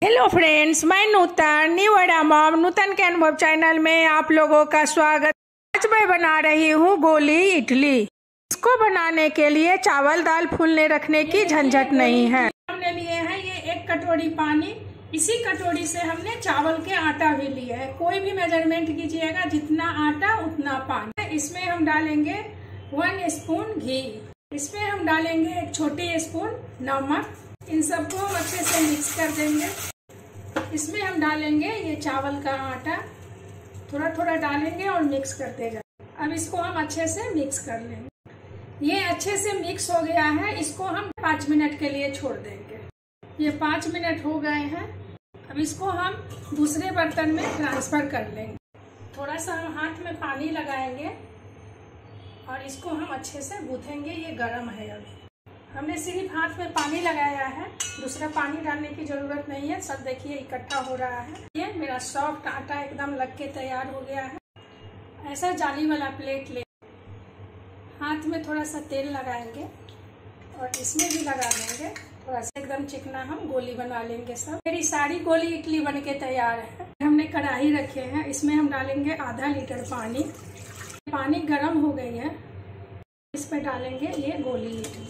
Hello friends, मैं नूतन new अडा mom नूतन के अनुभव चैनल में आप लोगों का स्वागत। आज मैं बना रही हूँ गोली इडली। इसको बनाने के लिए चावल दाल फूलने रखने की झंझट नहीं है। हमने लिए हैं ये 1 कटोरी पानी। इसी कटोरी से हमने चावल के आटा भी लिया है। कोई भी मेजरमेंट कीजिएगा, जितना आटा उतना पानी। इसमें हम डालेंगे 1 स्पून घी। इसमें हम डालेंगे 1 छोटी स्पून नमक। इन सबको हम अच्छे से मिक्स कर देंगे। इसमें हम डालेंगे ये चावल का आटा, थोड़ा थोड़ा डालेंगे और मिक्स करते जाएंगे। अब इसको हम अच्छे से मिक्स कर लेंगे। ये अच्छे से मिक्स हो गया है। इसको हम 5 मिनट के लिए छोड़ देंगे। ये 5 मिनट हो गए हैं। अब इसको हम दूसरे बर्तन में ट्रांसफर कर लेंगे। थोड़ा सा हम हाथ में पानी लगाएंगे और इसको हम अच्छे से गूंथेंगे। ये गर्म है। अभी हमने सिर्फ हाथ में पानी लगाया है, दूसरा पानी डालने की जरूरत नहीं है। सब देखिए इकट्ठा हो रहा है। ये मेरा सॉफ्ट आटा एकदम लग के तैयार हो गया है। ऐसा जाली वाला प्लेट ले, हाथ में थोड़ा सा तेल लगाएंगे और इसमें भी लगा देंगे थोड़ा सा। एकदम चिकना हम गोली बना लेंगे। सब मेरी सारी गोली इडली बन के तैयार है। हमने कढ़ाई रखे हैं, इसमें हम डालेंगे आधा लीटर पानी। पानी गर्म हो गई है, इसमें डालेंगे ये गोली इडली।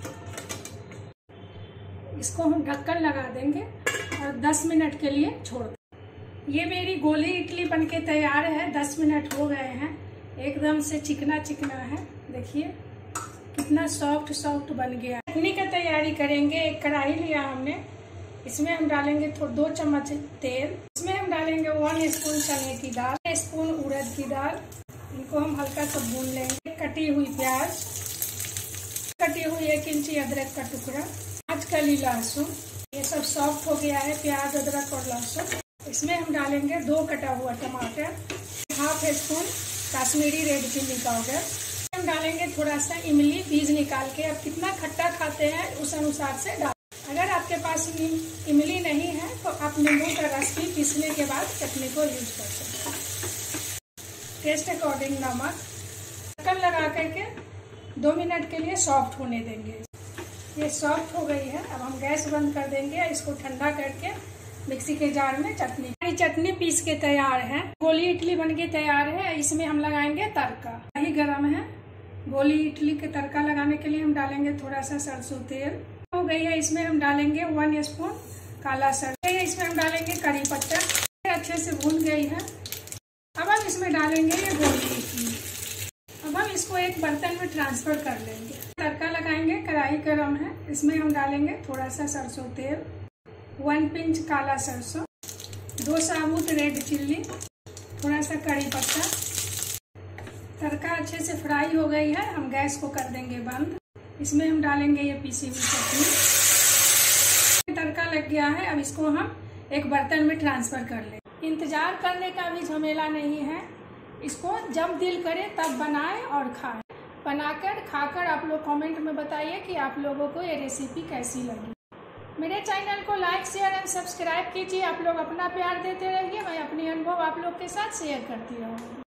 इसको हम ढक्कन लगा देंगे और 10 मिनट के लिए छोड़ देंगे। ये मेरी गोली इडली बनके तैयार है। 10 मिनट हो गए हैं। एकदम से चिकना चिकना है। देखिए कितना सॉफ्ट सॉफ्ट बन गया। चटनी की तैयारी करेंगे। एक कढ़ाई लिया हमने, इसमें हम डालेंगे 2 चम्मच तेल। इसमें हम डालेंगे 1 स्पून चने की दाल, 1 स्पून उड़द की दाल। इनको हम हल्का सा भून लेंगे। कटी हुई प्याज, कटी हुई 1 इंची अदरक का टुकड़ा, 5 कली लहसुन। ये सब सॉफ्ट हो गया है, प्याज अदरक और लहसुन। इसमें हम डालेंगे 2 कटा हुआ टमाटर, 1/2 spoon Kashmiri red chilli powder. हम डालेंगे थोड़ा सा इमली, बीज निकाल के। अब कितना खट्टा खाते हैं उस अनुसार से डाल। अगर आपके पास इमली नहीं है तो आप नींबू का रस भी पीसने के बाद चटनी को यूज कर सकते हैं। टेस्ट अकॉर्डिंग नमक। ढक्कन लगा करके 2 मिनट के लिए सॉफ्ट होने देंगे। ये सॉफ्ट हो गई है। अब हम गैस बंद कर देंगे। इसको ठंडा करके मिक्सी के जार में चटनी पीस के तैयार है। गोली इडली बन के तैयार है। इसमें हम लगाएंगे तड़का। कढ़ाई गरम है। गोली इडली के तड़का लगाने के लिए हम डालेंगे थोड़ा सा सरसों तेल। हो गई है। इसमें हम डालेंगे 1 स्पून काला सरसों। इसमें हम डालेंगे करी पत्ता। अच्छे से भून गई है। अब हम इसमें डालेंगे ये गोली इडली। अब हम इसको एक बर्तन में ट्रांसफर कर लेंगे। तड़का लगाएंगे। कढ़ाई गरम है। इसमें हम डालेंगे थोड़ा सा सरसों तेल, 1 पिंच काला सरसों, 2 साबुत रेड चिल्ली, थोड़ा सा करी पत्ता। तड़का अच्छे से फ्राई हो गई है। हम गैस को कर देंगे बंद। इसमें हम डालेंगे ये पीसी हुई चटनी। तड़का लग गया है। अब इसको हम एक बर्तन में ट्रांसफर कर लेंगे। इंतजार करने का भी झमेला नहीं है। इसको जब दिल करे तब बनाएं और खाएं। बनाकर खाकर आप लोग कमेंट में बताइए कि आप लोगों को ये रेसिपी कैसी लगी। मेरे चैनल को लाइक शेयर एंड सब्सक्राइब कीजिए। आप लोग अपना प्यार देते रहिए। मैं अपनी अनुभव आप लोग के साथ शेयर करती रहूँगी।